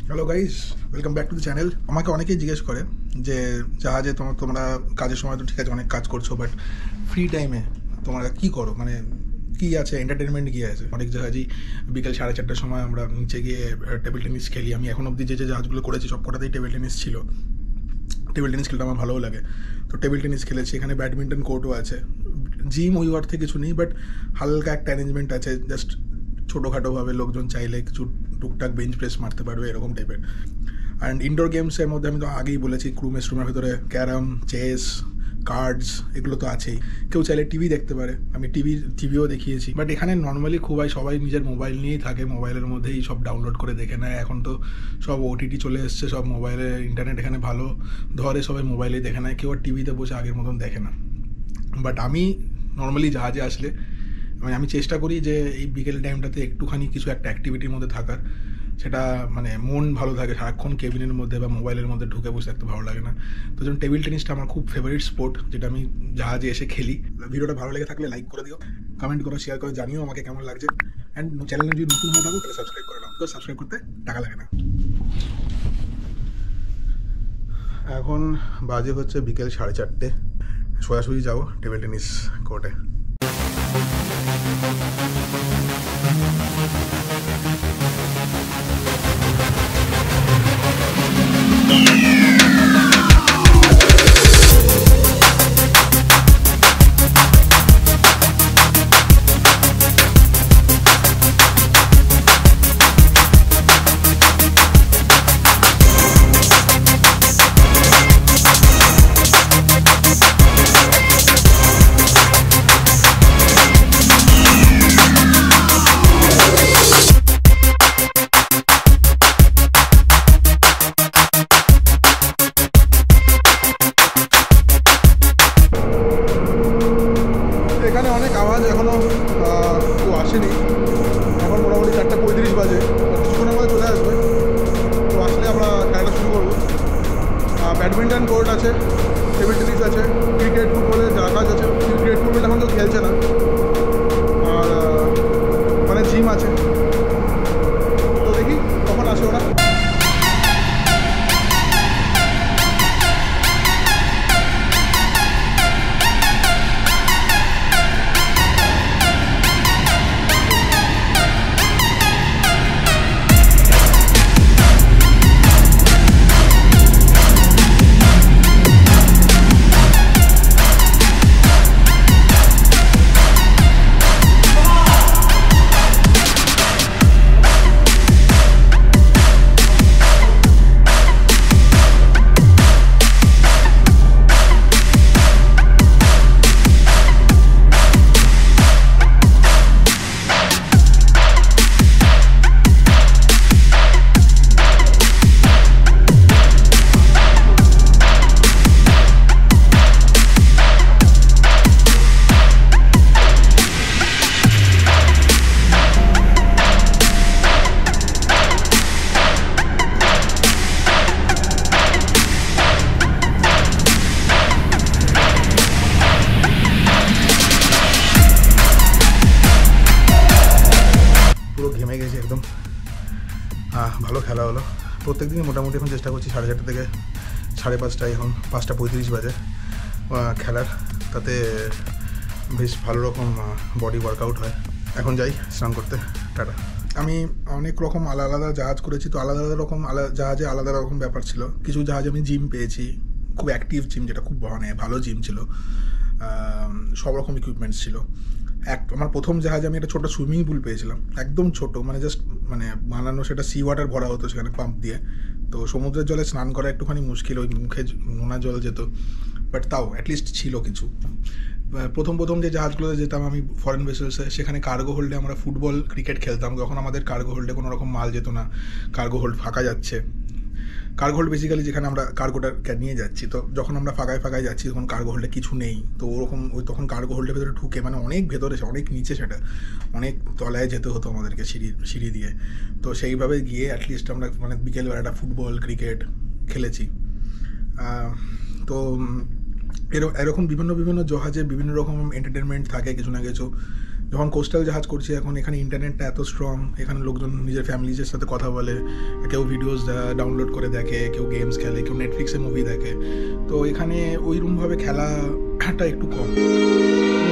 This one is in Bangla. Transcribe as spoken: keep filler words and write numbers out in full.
Hello guys, welcome back to the channel. আমাকে অনেকেই জিজ্ঞেস করে যে জাহাজে তোমার তোমরা কাজের সময় তো ঠিক আছে অনেক কাজ করছো, বাট ফ্রি টাইমে তোমরা কী করো, মানে কী আছে, এন্টারটেনমেন্ট কী আছে? অনেক জাহাজই বিকেল সাড়ে চারটার সময় আমরা নিচে গিয়ে টেবিল টেনিস খেলি। আমি এখন অবধি যে যে জাহাজগুলো করেছি সব কটাতেই টেবিল টেনিস ছিল। টেবিল টেনিস খেলতে আমার ভালোও লাগে, তো টেবিল টেনিস খেলেছি। এখানে ব্যাডমিন্টন কোর্টও আছে। জিম ওই অর্থে কিছু নেই, বাট হালকা একটা অ্যারেঞ্জমেন্ট আছে। জাস্ট ছোটোখাটোভাবে লোকজন চাইলে কিছু টুকটাক বেঞ্চ প্রেস মারতে পারবে, এরকম টাইপের। অ্যান্ড ইনডোর গেমসের মধ্যে আমি তো আগেই বলেছি, ক্রুমেস রুমের ভিতরে ক্যারাম, চেস, কার্ডস, এগুলো তো আছেই। কেউ চাইলে টিভি দেখতে পারে, আমি টিভি টিভিও দেখিয়েছি। বাট এখানে নর্মালি খুবই সবাই নিজের মোবাইল নিয়েই থাকে, মোবাইলের মধ্যেই সব ডাউনলোড করে দেখে নেয়। এখন তো সব ওটিটি চলে এসছে, সব মোবাইলে ইন্টারনেট এখানে ভালো ধরে, সবাই মোবাইলেই দেখে নেয়, কেউ আর টিভিতে বসে আগের মতন দেখে না। বাট আমি নর্মালি জাহাজে আসলে মানে আমি চেষ্টা করি যে এই বিকেল টাইমটাতে একটুখানি কিছু একটা অ্যাক্টিভিটির মধ্যে থাকার, সেটা মানে মন ভালো থাকে। সারাক্ষণ কেবিনের মধ্যে বা মোবাইলের মধ্যে ঢুকে বসে থাকতে ভালো লাগে না। তো যেমন টেবিল টেনিসটা আমার খুব ফেভারিট স্পোর্ট, যেটা আমি জাহাজে এসে খেলি। ভিডিওটা ভালো লেগে থাকলে লাইক করে দিও, কমেন্ট করো, শেয়ার করে জানিও আমাকে কেমন লাগছে। অ্যান্ড চ্যানেলে যদি নতুন হয়ে থাকো তাহলে সাবস্ক্রাইব করে নাও, তো সাবস্ক্রাইব করতে টাকা লাগে না। এখন বাজে হচ্ছে বিকেল সাড়ে চারটে। সোজাসুজি যাবো টেবিল টেনিস কোর্টে। এখানে অনেক আওয়াজ, এখনও কেউ আসেনি। এখন মোটামুটি চারটে পঁয়ত্রিশ বাজে, কিছুক্ষণের মধ্যে চলে আসবে। তো আসলে আমরা খেলাটা শুরু করবো। ব্যাডমিন্টন কোর্ট আছে, টেবিল টেনিস আছে, ক্রিকেট ফুটবলের যা কাজ আছে। ক্রিকেট ফুটবল এখন কেউ খেলছে না, আর মানে জিম আছে। তো দেখি কখন আসে ওরা। ঘেমে গেছি একদম। ভালো খেলা হলো। প্রত্যেক দিনই মোটামুটি এখন চেষ্টা করছি সাড়ে চারটে থেকে সাড়ে পাঁচটায়, এখন পাঁচটা পঁয়ত্রিশ বাজে খেলার। তাতে বেশ ভালো রকম বডি ওয়ার্কআউট হয়। এখন যাই স্নান করতে, টাটা। আমি অনেক রকম আলাদা আলাদা জাহাজ করেছি, তো আলাদা আলাদা রকম আলাদা জাহাজে আলাদা রকম ব্যাপার ছিল। কিছু জাহাজে আমি জিম পেয়েছি, খুব অ্যাক্টিভ জিম, যেটা খুব মানে ভালো জিম ছিল, সব রকম ইকুইপমেন্টস ছিল। এক আমার প্রথম জাহাজে আমি একটা ছোটো সুইমিং পুল পেয়েছিলাম, একদম ছোট, মানে জাস্ট মানে বানানো, সেটা সি ওয়াটার ভরা হতো সেখানে পাম্প দিয়ে। তো সমুদ্রের জলে স্নান করা একটুখানি মুশকিল, ওই মুখে নোনা জল যেত, বাট তাও অ্যাটলিস্ট ছিল কিছু। প্রথম প্রথম যে জাহাজগুলোতে যেতাম আমি ফরেন ভেসেলসে, সেখানে কার্গো হোল্ডে আমরা ফুটবল ক্রিকেট খেলতাম। যখন আমাদের কার্গো হোল্ডে কোনো রকম মাল যেত না, কার্গো হোল্ড ফাঁকা যাচ্ছে, কার্গো হোল্ড বেসিক্যালি যেখানে আমরা কার্গোটা নিয়ে যাচ্ছি, তো যখন আমরা ফাঁকায় ফাঁকায় যাচ্ছি তখন কার্গো হোল্ডে কিছু নেই, তো ওরকম ওই তখন কার্গো হোল্ডের ভেতরে ঢুকে, মানে অনেক ভেতরে, অনেক নিচে, সেটা অনেক তলায় যেতে হতো আমাদেরকে সিঁড়ি সিঁড়ি দিয়ে। তো সেইভাবে গিয়ে অ্যাটলিস্ট আমরা মানে বিকেলবেলাটা ফুটবল ক্রিকেট খেলেছি। তো এরকম বিভিন্ন বিভিন্ন জাহাজে বিভিন্ন রকম এন্টারটেনমেন্ট থাকে কিছু না কিছু। যখন কোস্টাল জাহাজ করছি এখন এখানে ইন্টারনেটটা এত স্ট্রং, এখানে লোকজন নিজের ফ্যামিলিজের সাথে কথা বলে, কেউ ভিডিওস ডাউনলোড করে দেখে, কেউ গেমস খেলে, কেউ নেটফ্লিক্সে মুভি দেখে। তো এখানে ওইরকমভাবে খেলাটা একটু কম।